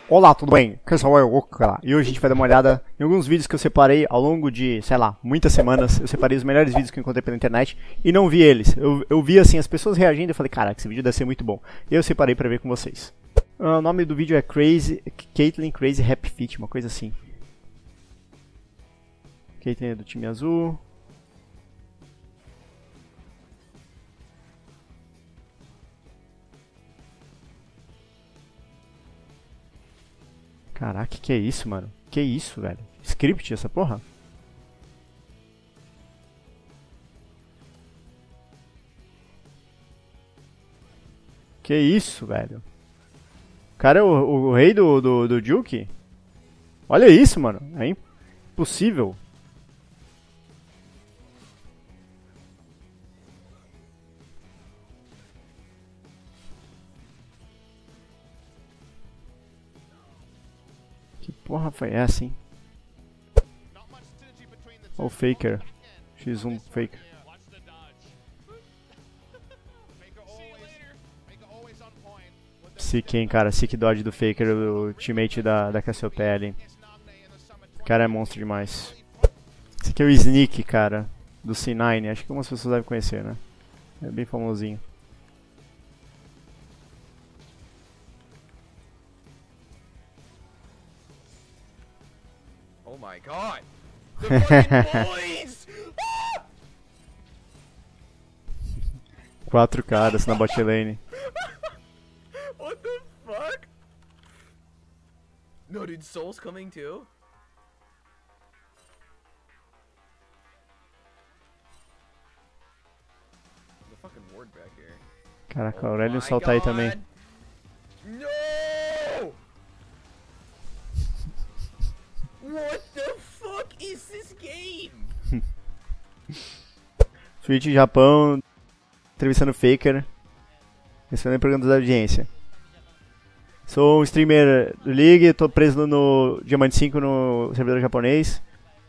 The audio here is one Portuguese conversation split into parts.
Olá, tudo bem? Aqui sou eu, cara. E hoje a gente vai dar uma olhada em alguns vídeos que eu separei ao longo de, sei lá, muitas semanas. Eu separei os melhores vídeos que eu encontrei pela internet e não vi eles. Eu vi assim as pessoas reagindo e falei, caraca, esse vídeo deve ser muito bom. E eu separei pra ver com vocês. O nome do vídeo é Caitlyn Crazy Happy Fit, uma coisa assim. Caitlyn é do time azul. Caraca, que é isso, mano? Que isso, velho? Script essa porra? Que isso, velho? O cara é o rei do Juke? Olha isso, mano. É impossível. Que porra foi essa, hein? Olha o Faker. X1 Faker. Sick, hein, cara. Sick dodge do Faker, o teammate da Cassiopeia. O cara é monstro demais. Esse aqui é o Sneak, cara, do C9. Acho que algumas pessoas devem conhecer, né? É bem famosinho. Oh my god! The fucking boys! 4 caras na bot lane. What the fuck? No, dude, Soul's coming too? The fucking ward back here. Caraca, o Aurelion salta aí também. No! What the fuck is this game? Twitch Japão, entrevistando Faker. Respondendo perguntas da audiência. Sou um streamer do League, tô preso no Diamante 5 no servidor japonês.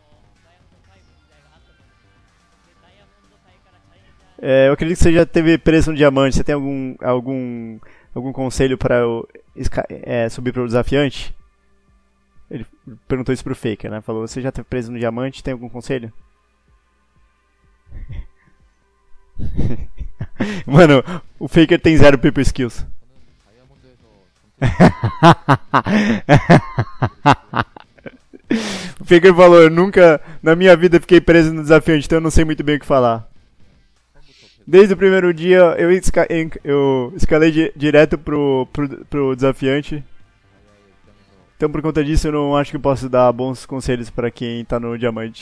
Eu acredito que você já esteve preso no Diamante. Você tem algum conselho para eu subir para o desafiante? Ele perguntou isso pro Faker, né? Falou, você já esteve preso no Diamante, tem algum conselho? Mano, o Faker tem 0 people skills. O Faker falou, eu nunca na minha vida fiquei preso no desafiante, então eu não sei muito bem o que falar. Desde o primeiro dia eu escalei direto pro desafiante. Então por conta disso eu não acho que eu posso dar bons conselhos pra quem tá no diamante.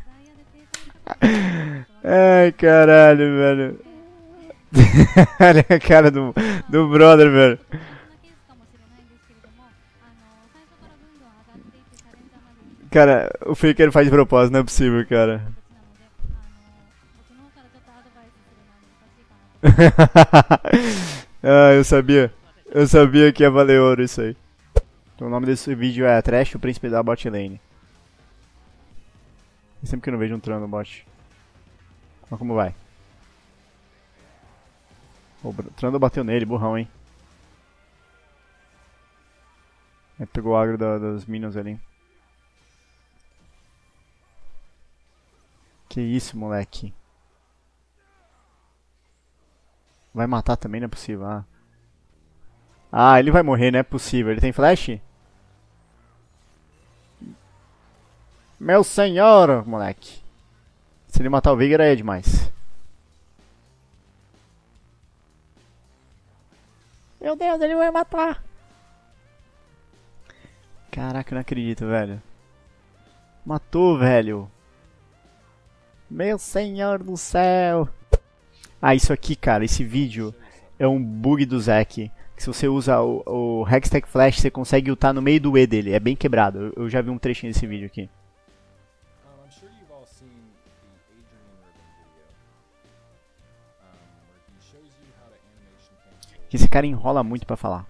Ai, caralho, velho. Olha a cara do brother, velho. Cara, o Faker faz de propósito, não é possível, cara. Ah, eu sabia. Eu sabia que ia valer ouro isso aí. Então, o nome desse vídeo é Trash, o príncipe da bot lane. Sempre que eu não vejo um trono no bot. Olha como vai. O Trundle bateu nele, burrão, hein. Aí pegou o agro dos minions ali. Que isso, moleque. Vai matar também, não é possível. Ah, ele vai morrer, não é possível. Ele tem flash? Meu senhor, moleque. Se ele matar o Veigar aí é demais. Meu Deus, ele vai matar. Caraca, eu não acredito, velho. Matou, velho. Meu senhor do céu. Ah, isso aqui, cara, esse vídeo é um bug do Zac. Que se você usa o Hextech Flash, você consegue ultar no meio do E dele. É bem quebrado. Eu já vi um trechinho desse vídeo aqui. Esse cara enrola muito pra falar.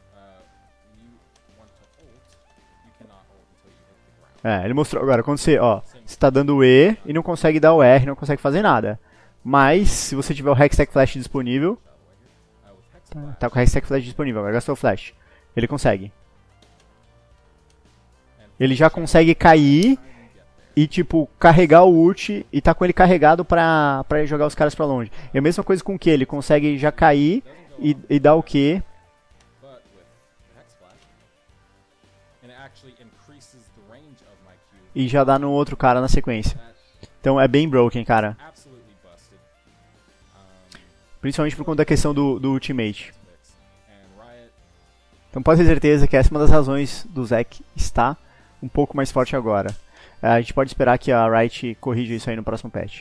Ele mostrou agora, quando você tá dando o E e não consegue dar o R, não consegue fazer nada. Mas, se você tiver o Hextech Flash disponível, tá com o Hextech Flash disponível, agora gastou o Flash, ele consegue. ele já consegue cair e, tipo, carregar o ult e tá com ele carregado pra jogar os caras pra longe. É a mesma coisa com o Q, ele consegue já cair e dar o Q. E já dá no outro cara na sequência. Então é bem broken, cara. Principalmente por conta da questão do ultimate. Então pode ter certeza que essa é uma das razões do Zac estar um pouco mais forte agora. A gente pode esperar que a Riot corrija isso aí no próximo patch.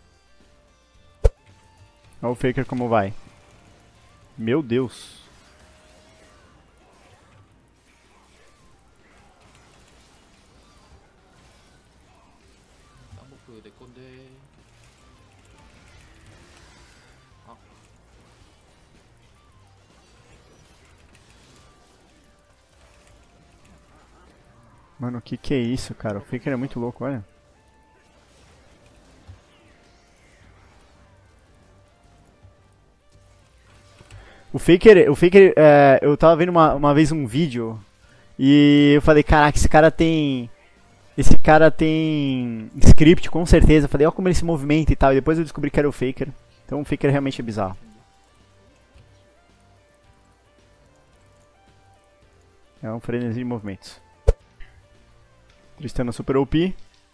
Olha o Faker como vai. Meu Deus. Mano, o que é isso, cara? O Faker é muito louco, olha. O Faker, eu tava vendo uma vez um vídeo e eu falei, caraca, esse cara tem script com certeza. Eu falei, ó como ele se movimenta e tal, e depois eu descobri que era o Faker. Então o Faker realmente é bizarro. É um frenesi de movimentos. Tristana super OP.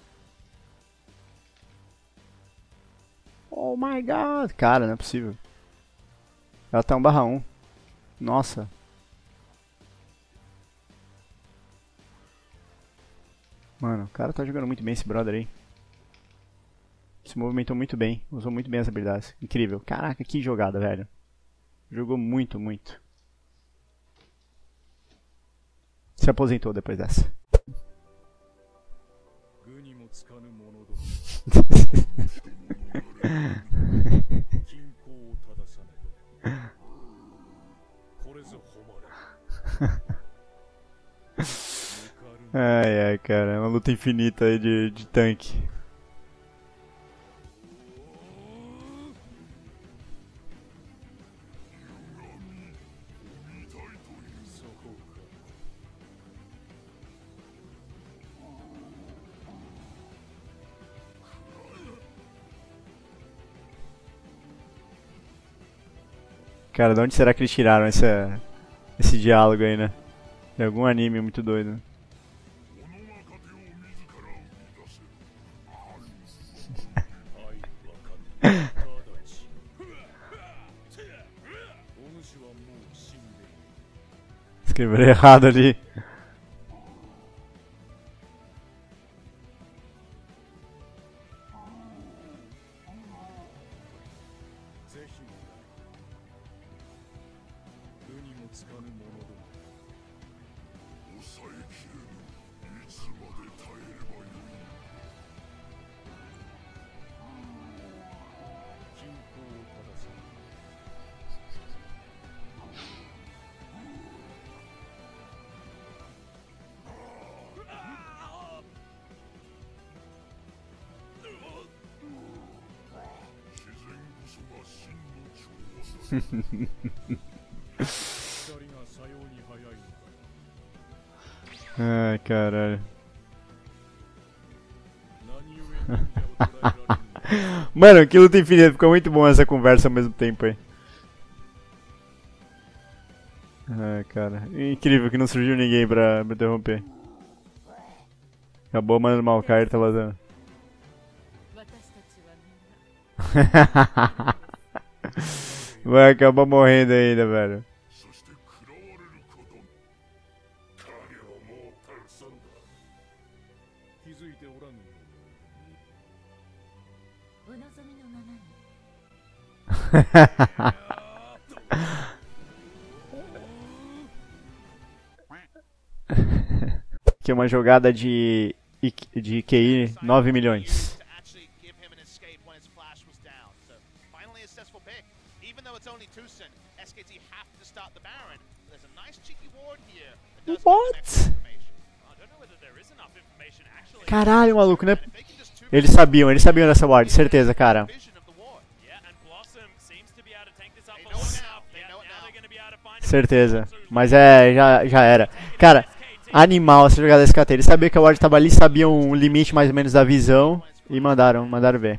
Oh my god. Cara, não é possível. Ela tá 1/1. Nossa. Mano, o cara tá jogando muito bem esse brother aí. Se movimentou muito bem. Usou muito bem as habilidades. Incrível. Caraca, que jogada, velho. Jogou muito, muito. Se aposentou depois dessa. Ai, ai, cara, é uma luta infinita aí de tanque. Cara, de onde será que eles tiraram esse diálogo aí, né? De algum anime muito doido. Escreveram errado ali. Ai, caralho. Mano, que luta infinita. Ficou muito bom essa conversa ao mesmo tempo aí. Ai, cara. Incrível que não surgiu ninguém pra me interromper. Acabou, mano, o Maokai tá vazando. Vai acabar morrendo ainda, velho. Que é uma jogada de QI 9 milhões. What? Caralho, maluco, né? Eles sabiam dessa ward, certeza, cara. Certeza. Mas já era. Cara, Animal essa jogada da SKT. Eles sabiam que a Ward tava ali, sabiam o limite mais ou menos da visão e mandaram ver.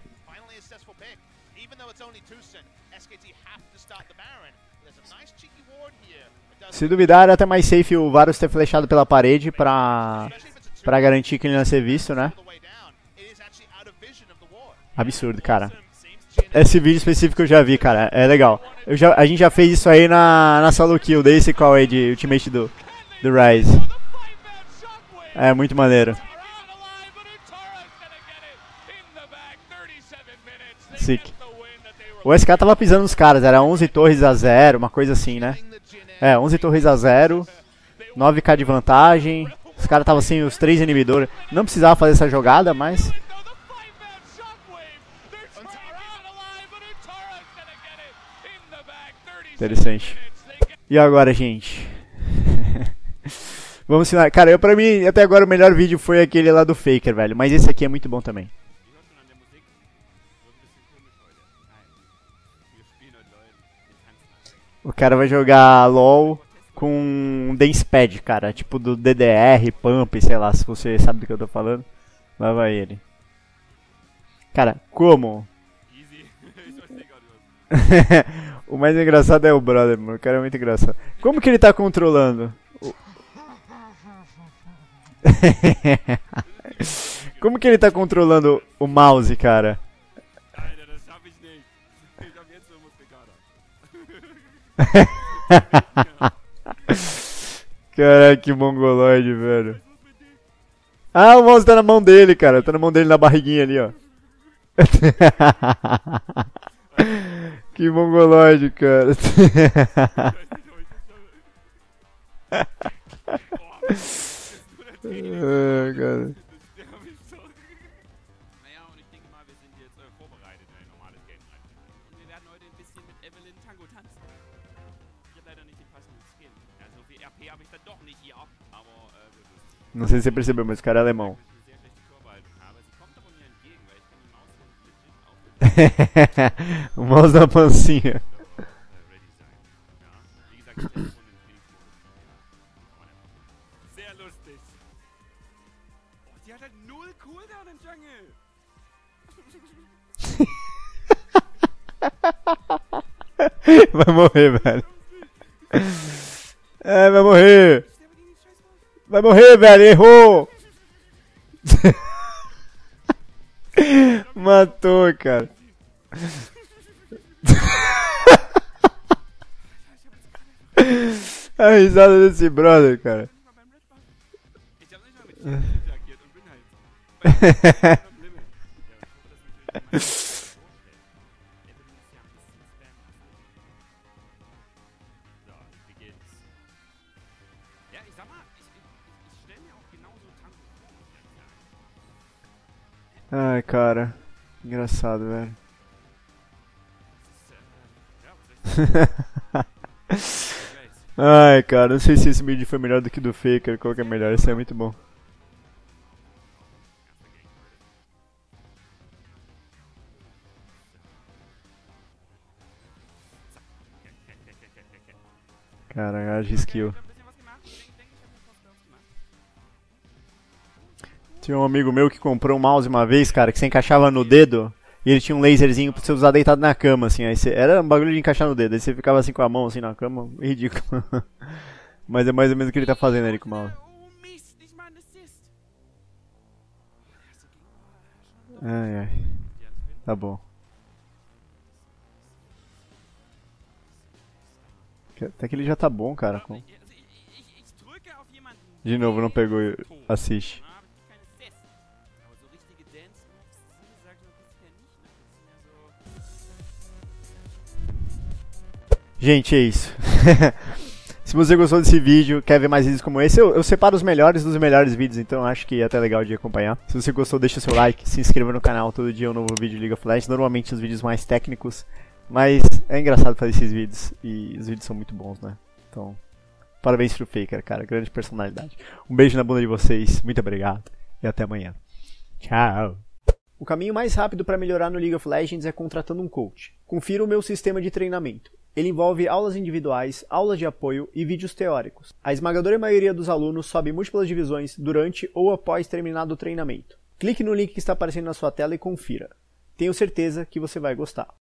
Se duvidar, era até mais safe o Varus ter flechado pela parede pra garantir que ele não ia ser visto, né? Absurdo, cara. Esse vídeo específico eu já vi, cara. É legal. A gente já fez isso aí na solo kill, desse call aí de ultimate do Ryze. É muito maneiro. Sick. O SK tava pisando nos caras, era 11 torres a 0, uma coisa assim, né? É, 11 torres a 0, 9k de vantagem. Os caras estavam sem os 3 inibidores. Não precisava fazer essa jogada, mas... Interessante. E agora, gente? Vamos ensinar. Cara, pra mim, até agora o melhor vídeo foi aquele lá do Faker, velho. Mas esse aqui é muito bom também. O cara vai jogar LoL com um Dance Pad, cara. Tipo do DDR, Pump, sei lá, se você sabe do que eu tô falando. Lá vai ele. Cara, como? O mais engraçado é o brother, mano. O cara é muito engraçado. Como que ele tá controlando? Como que ele tá controlando o mouse, cara? Caraca, que mongoloide, velho. Ah, o mouse tá na mão dele, cara. Tá na mão dele na barriguinha ali, ó. Que mongoloide, cara. Cara. Não sei se você percebeu, mas o cara é alemão. O mouse da pancinha. Vai morrer, velho. É, vai morrer. Vai morrer, velho. Errou. Matou, cara. A risada desse brother, cara. Ai, cara. Engraçado, velho. Ai, cara, não sei se esse vídeo foi melhor do que do Faker, qual que é melhor, esse é muito bom. Cara, age skill. Tinha um amigo meu que comprou um mouse uma vez, cara, que você encaixava no dedo e ele tinha um laserzinho pra você usar deitado na cama, assim. Aí era um bagulho de encaixar no dedo, aí você ficava assim com a mão assim na cama, ridículo. Mas é mais ou menos o que ele tá fazendo ali com o mouse. Ai, ai. Tá bom. Até que ele já tá bom, cara. De novo, não pegou. Assiste. Gente, é isso. Se você gostou desse vídeo, quer ver mais vídeos como esse, eu separo os melhores dos melhores vídeos, então acho que é até legal de acompanhar. Se você gostou, deixa seu like, se inscreva no canal, todo dia um novo vídeo de League of Legends, normalmente os vídeos mais técnicos, mas é engraçado fazer esses vídeos, e os vídeos são muito bons, né? Então, parabéns pro Faker, cara, grande personalidade. Um beijo na bunda de vocês, muito obrigado, e até amanhã. Tchau! O caminho mais rápido para melhorar no League of Legends é contratando um coach. Confira o meu sistema de treinamento. Ele envolve aulas individuais, aulas de apoio e vídeos teóricos. A esmagadora maioria dos alunos sobe múltiplas divisões durante ou após terminado o treinamento. Clique no link que está aparecendo na sua tela e confira. Tenho certeza que você vai gostar.